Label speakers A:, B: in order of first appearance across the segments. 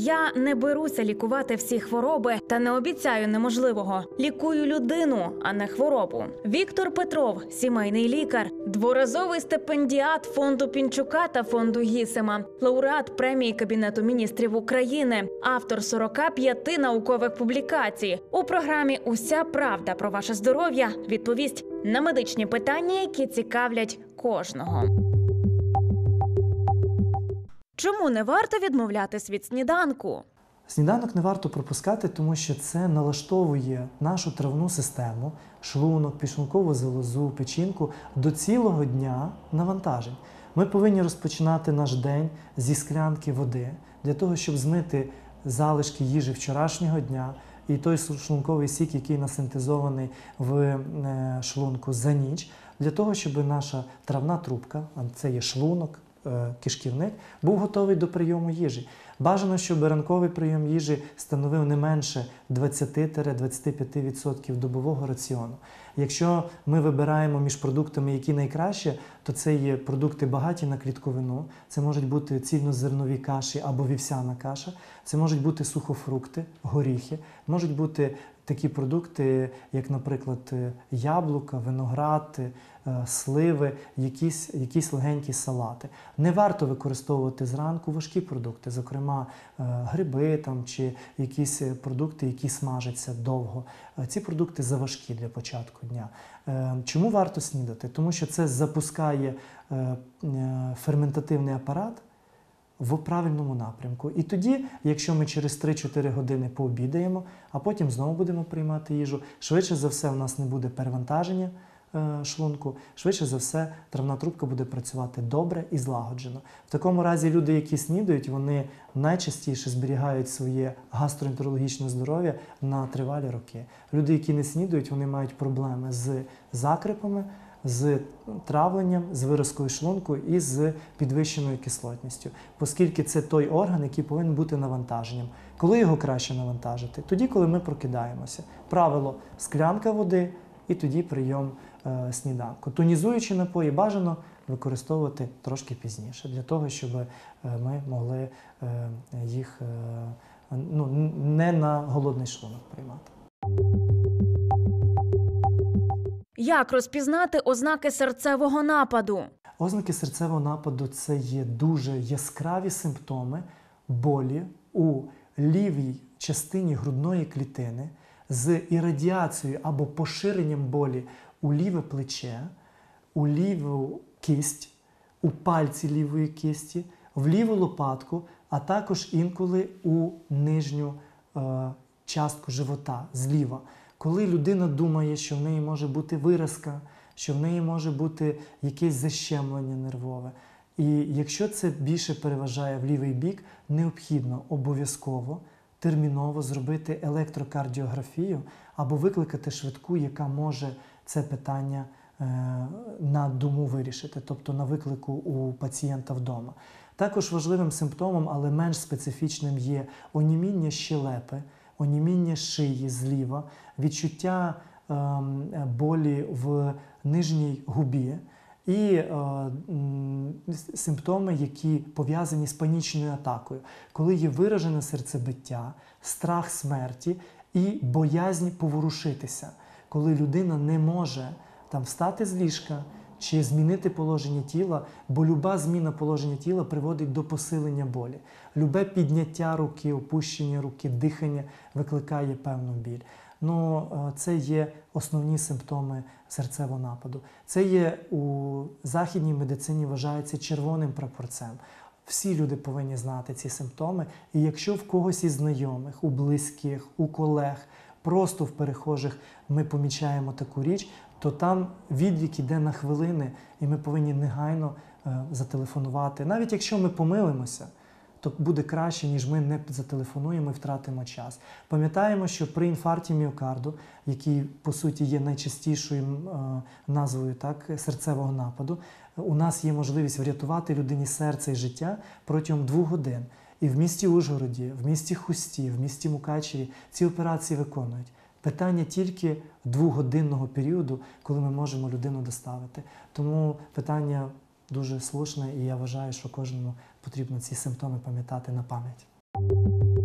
A: Я не беруся лікувати всі хвороби та не обіцяю неможливого. Лікую людину, а не хворобу. Віктор Петров – сімейний лікар, дворазовий стипендіат фонду Пінчука та фонду Гісема, лауреат премії Кабінету міністрів України, автор 45 наукових публікацій. У програмі «Уся правда про ваше здоров'я» відповість на медичні питання, які цікавлять кожного. Чому не варто відмовлятись від сніданку?
B: Сніданок не варто пропускати, тому що це налаштовує нашу травну систему, шлунок, підшлункову залозу, печінку до цілого дня навантажень. Ми повинні розпочинати наш день зі склянки води, для того, щоб змити залишки їжі вчорашнього дня і той шлунковий сік, який насинтезований в шлунку за ніч, для того, щоб наша травна трубка, а це є шлунок, кишківник, був готовий до прийому їжі. Бажано, щоб ранковий прийом їжі становив не менше 20-25% добового раціону. Якщо ми вибираємо між продуктами, які найкраще, то це є продукти багаті на клітковину, це можуть бути цільнозернові каші або вівсяна каша, це можуть бути сухофрукти, горіхи, можуть бути такі продукти, як, наприклад, яблука, виноград, сливи, якісь легенькі салати. Не варто використовувати зранку важкі продукти, зокрема гриби чи якісь продукти, які смажаться довго. Ці продукти заважкі для початку дня. Чому варто снідати? Тому що це запускає ферментативний апарат в правильному напрямку. І тоді, якщо ми через 3-4 години пообідаємо, а потім знову будемо приймати їжу, швидше за все в нас не буде перевантаження шлунку, швидше за все травна трубка буде працювати добре і злагоджено. В такому разі люди, які снідають, вони найчастіше зберігають своє гастроентерологічне здоров'я на тривалі роки. Люди, які не снідають, вони мають проблеми з закрепами, з травленням, з виразкою шлунку і з підвищеною кислотністю, оскільки це той орган, який повинен бути навантаженням. Коли його краще навантажити? Тоді, коли ми прокидаємося. Правило – склянка води і тоді прийом сніданку. Тонізуючі напої бажано використовувати трошки пізніше, для того, щоб ми могли їх не на голодний шлунок приймати.
A: Як розпізнати ознаки серцевого нападу?
B: Ознаки серцевого нападу – це є дуже яскраві симптоми болі у лівій частині грудної клітини з ірадіацією або поширенням болі у ліве плече, у ліву кисть, у пальці лівої кисті, в ліву лопатку, а також інколи у нижню частку живота зліва. Коли людина думає, що в неї може бути виразка, що в неї може бути якесь защемлення нервове. І якщо це більше переважає в лівий бік, необхідно обов'язково терміново зробити електрокардіографію або викликати швидку, яка може це питання на дому вирішити, тобто на виклику у пацієнта вдома. Також важливим симптомом, але менш специфічним, є оніміння щелепи, оніміння шиї зліва, відчуття болі в нижній губі і симптоми, які пов'язані з панічною атакою, коли є виражене серцебиття, страх смерті і боязнь поворушитися, коли людина не може встати з ліжка чи змінити положення тіла, бо люба зміна положення тіла приводить до посилення болі. Любе підняття руки, опущення руки, дихання викликає певну біль. Це є основні симптоми серцевого нападу. Це є у західній медицині вважається червоним прапорцем. Всі люди повинні знати ці симптоми. І якщо в когось із знайомих, у близьких, у колег, просто в перехожих ми помічаємо таку річ, то там відлік іде на хвилини, і ми повинні негайно зателефонувати. Навіть якщо ми помилимося, то буде краще, ніж ми не зателефонуємо і втратимо час. Пам'ятаємо, що при інфаркті міокарду, який, по суті, є найчастішою назвою серцевого нападу, у нас є можливість врятувати людині серце і життя протягом 2 годин. І в місті Ужгороді, в місті Хусті, в місті Мукачеві ці операції виконують. Питання тільки 2-годинного періоду, коли ми можемо людину доставити. Тому питання дуже слушне, і я вважаю, що кожному потрібно ці симптоми пам'ятати на пам'ять.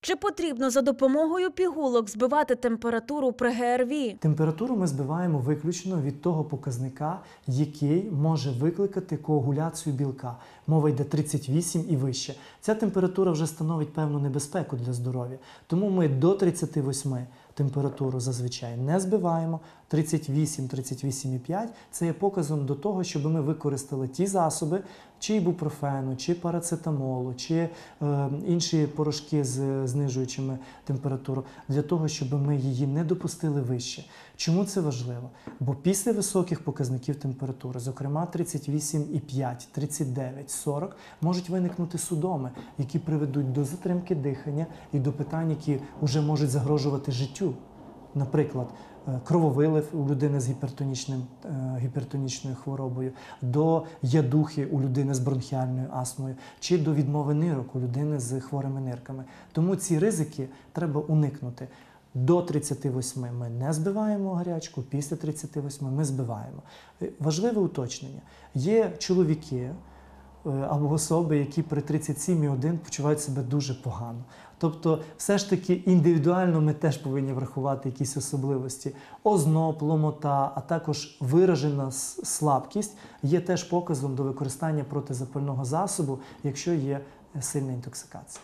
A: Чи потрібно за допомогою пігулок збивати температуру при ГРВІ?
B: Температуру ми збиваємо виключно від того показника, який може викликати коагуляцію білка. Мова йде 38 і вище. Ця температура вже становить певну небезпеку для здоров'я. Тому ми до 38 температуру зазвичай не збиваємо. 38-38,5 – це є показом до того, щоб ми використали ті засоби, чи ібупрофену, чи парацетамолу, чи інші порошки з знижуючими температуру, для того, щоб ми її не допустили вище. Чому це важливо? Бо після високих показників температури, зокрема 38,5, 39, 40, можуть виникнути судоми, які приведуть до затримки дихання і до питань, які вже можуть загрожувати життю. Наприклад, крововилив у людини з гіпертонічною хворобою, до ядухи у людини з бронхіальною астмою, чи до відмови нирок у людини з хворими нирками. Тому ці ризики треба уникнути. До 38 ми не збиваємо гарячку, після 38 ми збиваємо. Важливе уточнення. Є чоловіки або особи, які при 37,1 почувають себе дуже погано. Тобто, все ж таки індивідуально ми теж повинні врахувати якісь особливості. Озноб, ломота, а також виражена слабкість є теж показом до використання протизапального засобу, якщо є сильна інтоксикація.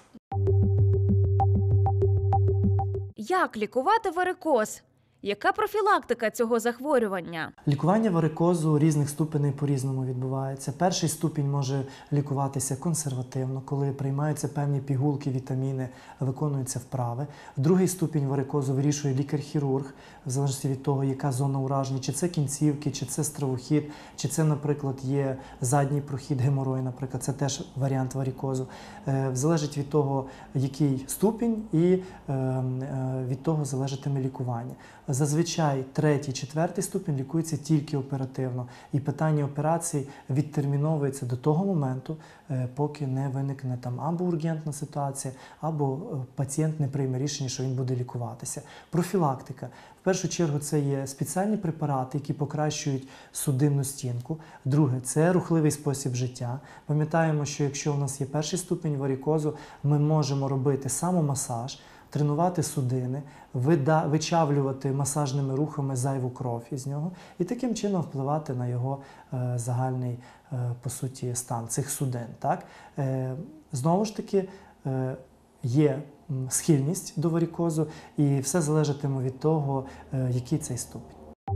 A: Як лікувати варикоз? Яка профілактика цього захворювання?
B: Лікування варикозу різних ступеней по-різному відбувається. Перший ступінь може лікуватися консервативно, коли приймаються певні пігулки, вітаміни, виконуються вправи. Другий ступінь варикозу вирішує лікар-хірург, в залежності від того, яка зона ураження, чи це кінцівки, чи це стравохід, чи це, наприклад, є задній прохід, геморой, наприклад, це теж варіант варикозу. Залежить від того, який ступінь, і від того залежатиме лікування. Зазвичай третій, четвертий ступінь лікується тільки оперативно, і питання операцій відтерміновується до того моменту, поки не виникне там або ургентна ситуація, або пацієнт не прийме рішення, що він буде лікуватися. Профілактика. В першу чергу це є спеціальні препарати, які покращують судинну стінку. Друге – це рухливий спосіб життя. Пам'ятаємо, що якщо у нас є перший ступінь варикозу, ми можемо робити самомасаж, тренувати судини, вичавлювати масажними рухами зайву кров із нього і таким чином впливати на його загальний, по суті, стан цих судин. Так? Знову ж таки, є схильність до варикозу, і все залежатиме від того, який цей ступінь.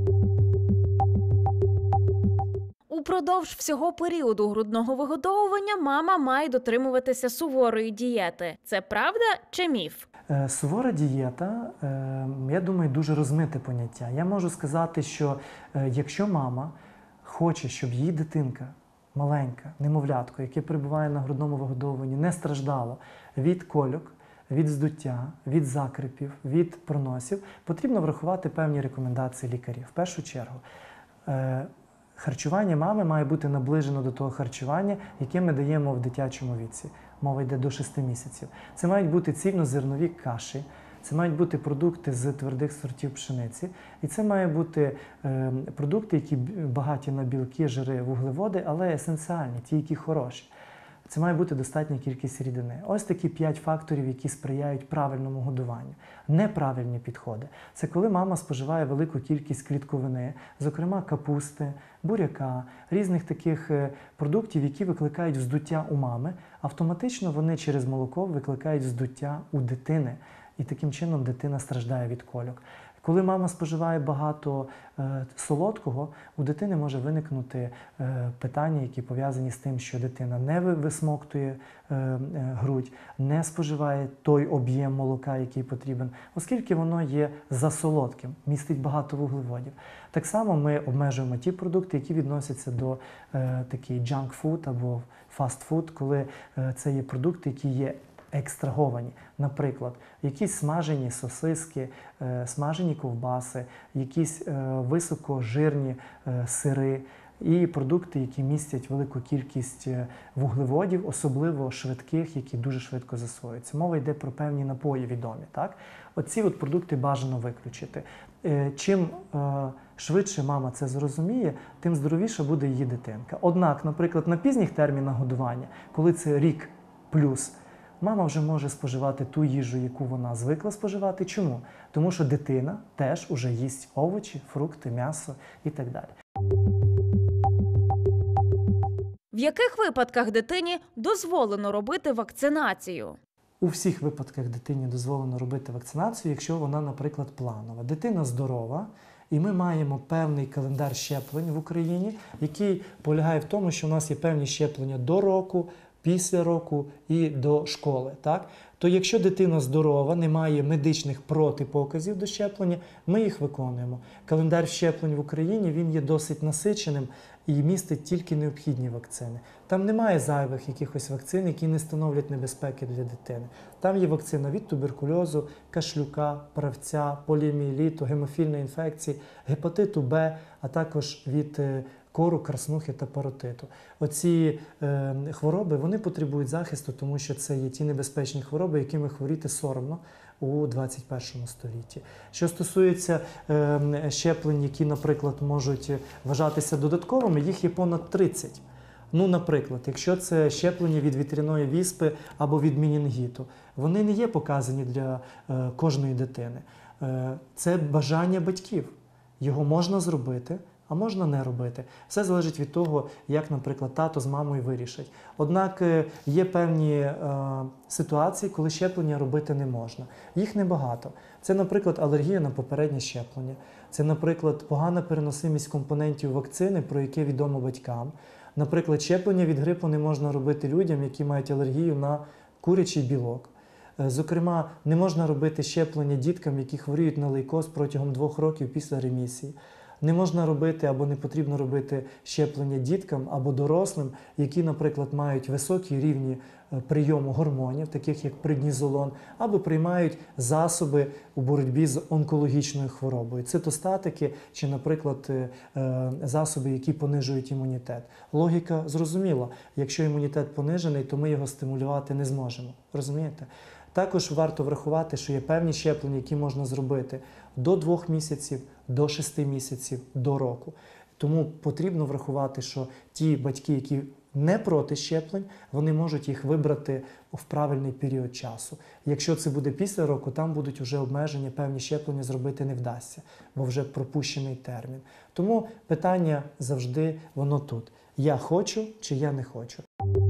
A: Упродовж всього періоду грудного вигодовування мама має дотримуватися суворої дієти. Це правда чи міф?
B: Сувора дієта, я думаю, дуже розмите поняття. Я можу сказати, що якщо мама хоче, щоб її дитинка, маленька, немовлятко, яке перебуває на грудному вигодовуванні, не страждало від кольок, від здуття, від закрипів, від проносів, потрібно врахувати певні рекомендації лікарів. В першу чергу, харчування мами має бути наближено до того харчування, яке ми даємо в дитячому віці. Мова йде до 6 місяців. Це мають бути цільнозернові каші, це мають бути продукти з твердих сортів пшениці, і це мають бути продукти, які багаті на білки, жири, вуглеводи, але есенціальні, ті, які хороші. Це має бути достатня кількість рідини. Ось такі 5 факторів, які сприяють правильному годуванню. Неправильні підходи – це коли мама споживає велику кількість клітковини, зокрема капусти, буряка, різних таких продуктів, які викликають вздуття у мами. Автоматично вони через молоко викликають вздуття у дитини. І таким чином дитина страждає від кольок. Коли мама споживає багато солодкого, у дитини може виникнути питання, які пов'язані з тим, що дитина не висмоктує грудь, не споживає той об'єм молока, який потрібен, оскільки воно є засолодким, містить багато вуглеводів. Так само ми обмежуємо ті продукти, які відносяться до такий junk food або fast food, коли це є продукти, які є екстраговані. Наприклад, якісь смажені сосиски, смажені ковбаси, якісь високожирні сири і продукти, які містять велику кількість вуглеводів, особливо швидких, які дуже швидко засвоюються. Мова йде про певні напої відомі. Так? Оці от продукти бажано виключити. Чим швидше мама це зрозуміє, тим здоровіша буде її дитинка. Однак, наприклад, на пізніх термінах годування, коли це рік плюс, мама вже може споживати ту їжу, яку вона звикла споживати. Чому? Тому що дитина теж уже їсть овочі, фрукти, м'ясо і так далі.
A: В яких випадках дитині дозволено робити вакцинацію?
B: У всіх випадках дитині дозволено робити вакцинацію, якщо вона, наприклад, планова. Дитина здорова, і ми маємо певний календар щеплень в Україні, який полягає в тому, що у нас є певні щеплення до року, після року і до школи. Так? То якщо дитина здорова, не має медичних протипоказів до щеплення, ми їх виконуємо. Календар щеплень в Україні він є досить насиченим і містить тільки необхідні вакцини. Там немає зайвих якихось вакцин, які не становлять небезпеки для дитини. Там є вакцина від туберкульозу, кашлюка, правця, поліомієліту, гемофільної інфекції, гепатиту Б, а також від кору, краснухи та паротиту. Оці хвороби, вони потребують захисту, тому що це є ті небезпечні хвороби, якими хворіти соромно у 21 столітті. Що стосується щеплень, які, наприклад, можуть вважатися додатковими, їх є понад 30. Ну, наприклад, якщо це щеплення від вітряної віспи або від менінгіту, вони не є показані для кожної дитини. Це бажання батьків. Його можна зробити, а можна не робити. Все залежить від того, як, наприклад, тато з мамою вирішать. Однак є певні ситуації, коли щеплення робити не можна. Їх небагато. Це, наприклад, алергія на попереднє щеплення. Це, наприклад, погана переносимість компонентів вакцини, про яке відомо батькам. Наприклад, щеплення від грипу не можна робити людям, які мають алергію на курячий білок. Зокрема, не можна робити щеплення діткам, які хворіють на лейкоз протягом 2 років після ремісії. Не можна робити або не потрібно робити щеплення діткам або дорослим, які, наприклад, мають високі рівні прийому гормонів, таких як преднізолон, або приймають засоби у боротьбі з онкологічною хворобою, цитостатики чи, наприклад, засоби, які понижують імунітет. Логіка зрозуміла. Якщо імунітет понижений, то ми його стимулювати не зможемо. Розумієте? Також варто врахувати, що є певні щеплення, які можна зробити до 2 місяців, до 6 місяців, до року. Тому потрібно врахувати, що ті батьки, які не проти щеплень, вони можуть їх вибрати в правильний період часу. Якщо це буде після року, там будуть вже обмеження, певні щеплення зробити не вдасться, бо вже пропущений термін. Тому питання завжди воно тут. Я хочу чи я не хочу.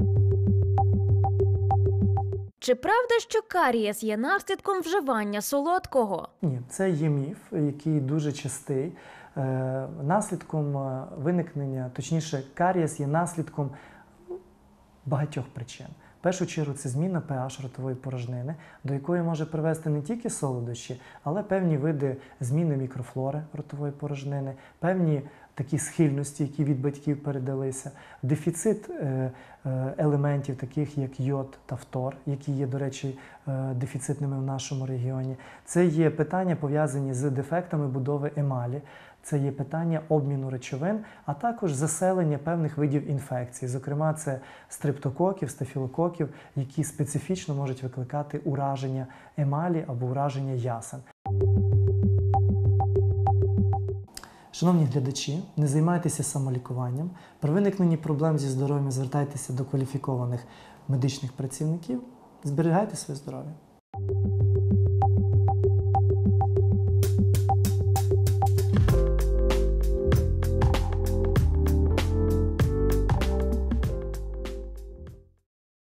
A: Чи правда, що карієс є наслідком вживання солодкого?
B: Ні, це є міф, який дуже частий. Наслідком виникнення, точніше, карієс є наслідком багатьох причин. В першу чергу це зміна pH ротової порожнини, до якої може привести не тільки солодощі, але певні види зміни мікрофлори ротової порожнини, певні такі схильності, які від батьків передалися, дефіцит елементів, таких як йод та фтор, які є, до речі, дефіцитними в нашому регіоні. Це є питання, пов'язані з дефектами будови емалі, це є питання обміну речовин, а також заселення певних видів інфекцій. Зокрема, це стрептококів, стафілококів, які специфічно можуть викликати ураження емалі або ураження ясен. Шановні глядачі, не займайтеся самолікуванням. При виникненні проблем зі здоров'ям звертайтеся до кваліфікованих медичних працівників. Зберігайте своє здоров'я.